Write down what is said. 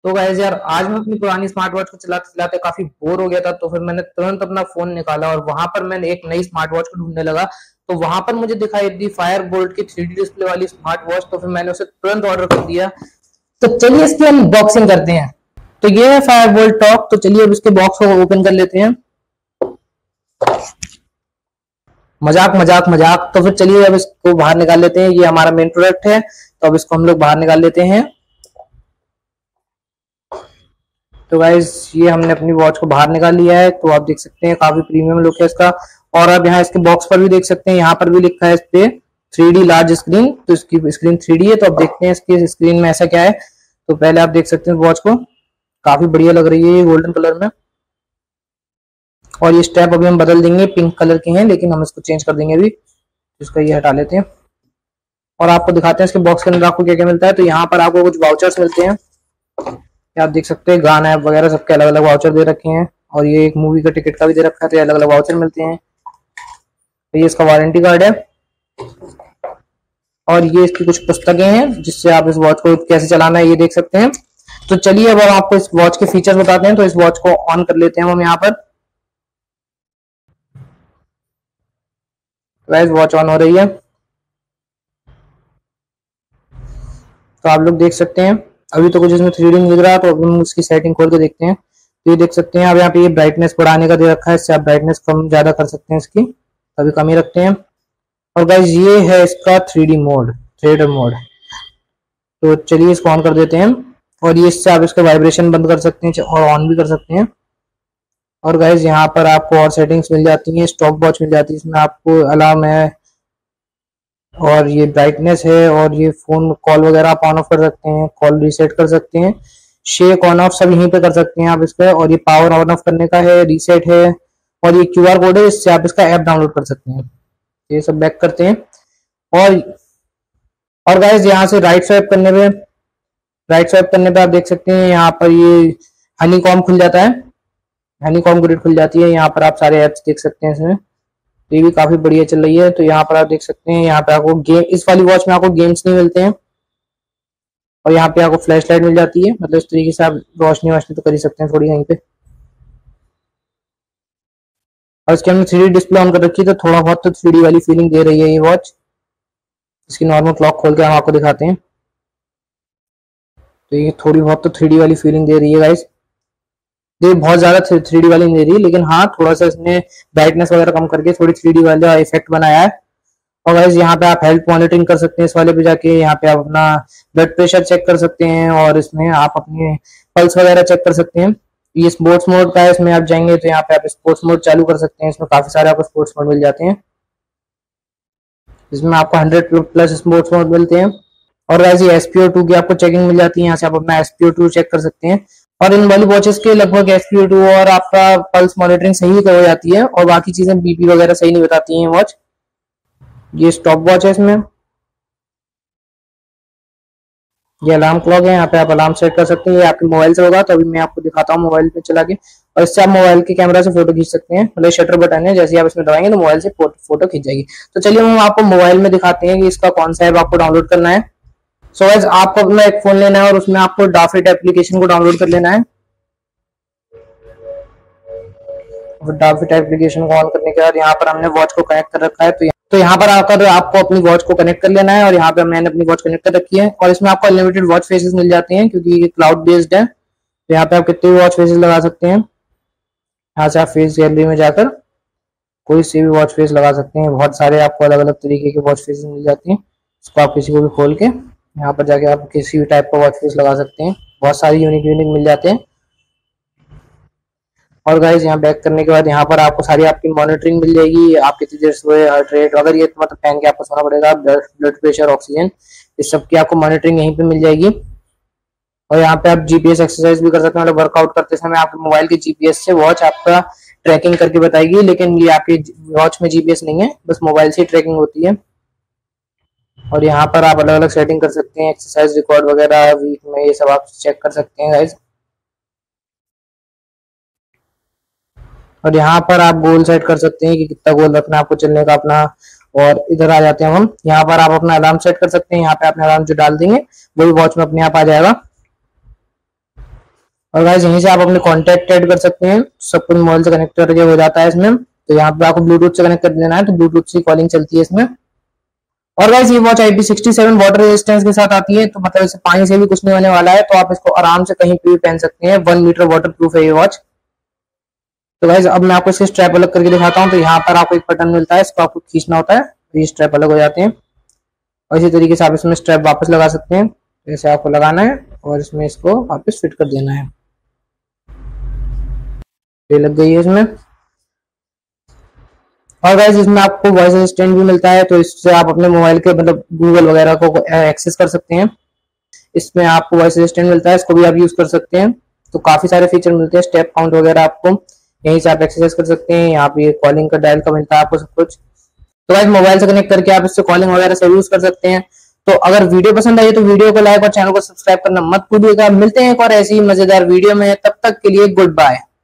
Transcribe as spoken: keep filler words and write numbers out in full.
तो गाइस यार, आज मैं अपनी पुरानी स्मार्ट वॉच को चलाते चलाते काफी बोर हो गया था। तो फिर मैंने तुरंत अपना फोन निकाला और वहां पर मैंने एक नई स्मार्ट वॉच को ढूंढने लगा। तो वहां पर मुझे दिखाई दी फायर बोल्ट की थ्री डी डिस्प्ले वाली स्मार्ट वॉच। तो फिर मैंने उसे तुरंत ऑर्डर कर दिया। तो चलिए इसकी अनबॉक्सिंग करते हैं। तो ये है फायर बोल्ट टॉप। तो चलिए अब इसके बॉक्स को ओपन कर लेते हैं। मजाक मजाक मजाक। तो फिर चलिए अब इसको बाहर निकाल लेते हैं। ये हमारा मेन प्रोडक्ट है, तो अब इसको हम लोग बाहर निकाल लेते हैं। तो गाइज ये हमने अपनी वॉच को बाहर निकाल लिया है। तो आप देख सकते हैं काफी प्रीमियम लुक है इसका। और आप यहाँ इसके बॉक्स पर भी देख सकते हैं, यहाँ पर भी लिखा है इस पे थ्री डी लार्ज स्क्रीन। तो इसकी स्क्रीन थ्री डी है। तो अब देखते हैं इसकी स्क्रीन में ऐसा क्या है। तो पहले आप देख सकते हैं वॉच को, काफी बढ़िया लग रही है ये गोल्डन कलर में। और ये स्टेप अभी हम बदल देंगे, पिंक कलर के हैं लेकिन हम इसको चेंज कर देंगे अभी। इसका ये हटा लेते हैं और आपको दिखाते हैं इसके बॉक्स के अंदर आपको क्या क्या मिलता है। तो यहाँ पर आपको कुछ वाउचर्स मिलते हैं। आप देख सकते हैं गाना ऐप वगैरह सबके अलग अलग वाउचर दे रखे हैं। और ये एक मूवी का टिकट का भी दे रखा है, तो अलग अलग वाउचर मिलते हैं। तो ये इसका वारंटी कार्ड है। और ये इसकी कुछ पुस्तकें हैं जिससे आप इस वॉच को कैसे चलाना है ये देख सकते हैं। तो चलिए अब हम आपको इस वॉच के फीचर्स बताते हैं। तो इस वॉच को ऑन कर लेते हैं हम यहाँ पर। गाइस वॉच ऑन हो रही है। तो आप लोग देख सकते हैं अभी तो कुछ इसमें थ्री डी नहीं दिख रहा। तो अभी हम उसकी सेटिंग खोल के देखते हैं। तो ये देख सकते हैं अब यहाँ पे ये ब्राइटनेस बढ़ाने का दे रखा है, इससे आप ब्राइटनेस कम ज्यादा कर सकते हैं इसकी। अभी कम ही रखते हैं। और गाइस ये है इसका थ्री डी मोड, थ्रेडर मोड। तो चलिए इसको ऑन कर देते हैं। और ये इससे आप इसका वाइब्रेशन बंद कर सकते हैं और ऑन भी कर सकते हैं। और गाइस यहाँ पर आपको और सेटिंग्स मिल जाती हैं, स्टॉप वॉच मिल जाती है, इसमें आपको अलार्म है और ये ब्राइटनेस है। और ये फोन कॉल वगैरह आप ऑन ऑफ कर सकते हैं, कॉल रीसेट कर सकते हैं, शेक ऑन ऑफ सब यहीं पे कर सकते हैं आप इसका। और ये पावर ऑन ऑफ करने का है, रीसेट है। और ये क्यूआर कोड है, इससे आप इसका ऐप डाउनलोड कर सकते हैं। ये सब बैक करते हैं। और और गाइस यहाँ से राइट स्वाइप करने पे राइट स्वाइप करने पे आप देख सकते हैं यहाँ पर ये हनी कॉम खुल जाता है, हनी कॉम ग्रिड खुल जाती है। यहाँ पर आप सारे ऐप्स देख सकते हैं इसमें। ये भी काफी बढ़िया चल रही है। तो यहाँ पर आप देख सकते हैं यहाँ पे आपको गेम, इस वाली वॉच में आपको गेम्स नहीं मिलते हैं। और यहाँ पे आपको फ्लैश लाइट मिल जाती है, मतलब इस तरीके से आप रोशनी वोशनी तो कर ही सकते हैं थोड़ी यहीं पे। और इसके हमने थ्री डी डिस्प्ले ऑन कर रखी है, तो थोड़ा बहुत तो थ्री डी वाली फीलिंग दे रही है ये वॉच। इसकी नॉर्मल क्लॉक खोल के हम आपको दिखाते हैं। तो ये थोड़ी बहुत तो थ्री डी वाली फीलिंग दे रही है गाइस। ये बहुत ज्यादा थ्री डी वाली नहीं दे रही, लेकिन हाँ थोड़ा सा इसने ब्राइटनेस वगैरह कम करके थोड़ी थ्री डी वाला इफेक्ट बनाया है। और गाइस यहाँ पे आप हेल्थ मॉनिटरिंग कर सकते हैं इस वाले पे जाके। यहाँ पे आप अपना ब्लड प्रेशर चेक कर सकते हैं और इसमें आप अपने पल्स वगैरह चेक कर सकते हैं। ये स्पोर्ट्स मोड का है, इसमें आप जाएंगे तो यहाँ पे आप स्पोर्ट्स मोड चालू कर सकते हैं। इसमें काफी सारे आपको स्पोर्ट्स मोड मिल जाते हैं। इसमें आपको हंड्रेड प्लस स्पोर्ट्स मोड मिलते हैं। और गाइस ये एस पी ओ टू की आपको चेकिंग मिल जाती है, यहाँ से आप अपना S P O two check कर सकते हैं। और इन वाली वॉचेस के लगभग एस पी ओ टू और आपका पल्स मॉनिटरिंग सही हो जाती है, और बाकी चीजें बीपी वगैरह सही नहीं बताती हैं वॉच। ये स्टॉप वॉच है, इसमें ये अलार्म क्लॉक है, यहाँ पे आप अलार्म सेट कर सकते हैं। ये आपके मोबाइल से होगा, तो अभी मैं आपको दिखाता हूँ मोबाइल पे चला के। और इससे आप मोबाइल के कैमरा से फोटो खींच सकते हैं, मतलब शटर बटन है, जैसे आप इसमें दबाएंगे तो मोबाइल से फोटो खींच जाएगी। तो चलिए हम आपको मोबाइल में दिखाते हैं कि इसका कौन सा ऐप आपको डाउनलोड करना है। सो गाइस आपको अपना एक फोन लेना है और उसमें आपको डाफिट एप्लीकेशन को डाउनलोड कर लेना है। डाफिट एप्लीकेशन को ऑन करने के बाद यहाँ पर हमने वॉच को कनेक्ट कर रखा है। तो तो यहाँ पर आकर आपको अपनी वॉच को कनेक्ट कर लेना है। और यहाँ पे मैंने अपनी वॉच कनेक्ट कर रखी है। और इसमें आपको अनलिमिटेड वॉच फेसेस मिल जाते हैं, क्योंकि ये क्लाउड बेस्ड है। तो यहाँ पे आप कितने भी वॉच फेसेस लगा सकते हैं। यहाँ से आप फेस गैलरी में जाकर कोई से भी वॉच फेस लगा सकते हैं। बहुत सारे आपको अलग अलग तरीके के वॉच फेसेस मिल जाते हैं। इसको आप किसी को भी खोल के यहाँ पर जाके आप किसी भी टाइप का वॉच फेस लगा सकते हैं। बहुत सारी यूनिक यूनिक मिल जाते हैं। और गाइस यहाँ बैक करने के बाद यहाँ पर आपको सारी आपकी मॉनिटरिंग मिल जाएगी, आप कितनी देर सोए, हार्ट रेट, अगर ये मतलब पहन के आपको सोना पड़ेगा, ब्लड प्रेशर, ऑक्सीजन, इस सब की आपको मॉनिटरिंग यहीं पे मिल जाएगी। और यहाँ पे आप जीपीएस एक्सरसाइज भी कर सकते हैं, मतलब वर्कआउट करते समय आपके मोबाइल के जीपीएस से वॉच आपका ट्रैकिंग करके बताएगी। लेकिन ये आपकी वॉच में जीपीएस नहीं है, बस मोबाइल से ट्रैकिंग होती है। और यहाँ पर आप अलग अलग सेटिंग कर सकते हैं, एक्सरसाइज रिकॉर्ड वगैरह वीक में, ये सब आप चेक कर सकते हैं गाइस। और यहाँ पर आप गोल सेट कर सकते हैं कि कितना गोल रखना है आपको चलने का अपना। और इधर आ जाते हैं हम, यहाँ पर आप अपना अलार्म सेट कर सकते हैं। यहाँ पे अपने अलार्म जो डाल देंगे वो भी वॉच में अपने आप आ जाएगा। और गाइस यहीं से आप अपने कॉन्टैक्ट ऐड कर सकते हैं, सब कुछ मोबाइल से कनेक्ट करके हो जाता है इसमें। तो यहाँ पे आपको ब्लूटूथ से कनेक्ट कर देना है, तो ब्लूटूथ से कॉलिंग चलती है इसमें। और गाइस ये watch I P sixty seven water resistance के साथ आती है, तो मतलब इसे पानी से भी कुछ नहीं होने वाला है, तो आप इसको आराम से कहीं पे भी पहन सकते हैं। वन मीटर वाटर प्रूफ है ये वॉच। तो गाइस अब मैं आपको इसके स्ट्रैप अलग करके दिखाता हूँ। तो यहाँ पर आपको एक बटन मिलता है, इसको आपको खींचना होता है, तो ये स्ट्रैप अलग हो जाते हैं। और इसी तरीके से आप इसमें स्ट्रैप वापस लगा सकते हैं। जैसे आपको लगाना है और इसमें इसको वापस फिट कर देना है। ये लग गई है इसमें। और गाइस इसमें आपको वॉइस असिस्टेंट भी मिलता है, तो इससे आप अपने मोबाइल के मतलब गूगल वगैरह को एक्सेस कर सकते हैं। इसमें आपको वॉइस असिस्टेंट मिलता है, इसको भी आप यूज कर सकते हैं। तो काफी सारे फीचर मिलते हैं, स्टेप काउंट वगैरह आपको यहीं से आप एक्सेस कर सकते हैं। यहाँ पे कॉलिंग का डायल का मिलता है आपको सब कुछ। तो गाइस मोबाइल से कनेक्ट करके आप इससे कॉलिंग वगैरह सब यूज कर सकते हैं। तो अगर वीडियो पसंद आई तो वीडियो को लाइक और चैनल को सब्सक्राइब करना मत भूलिएगा। मिलते हैं एक और ऐसी ही मजेदार वीडियो में, तब तक के लिए गुड बाय।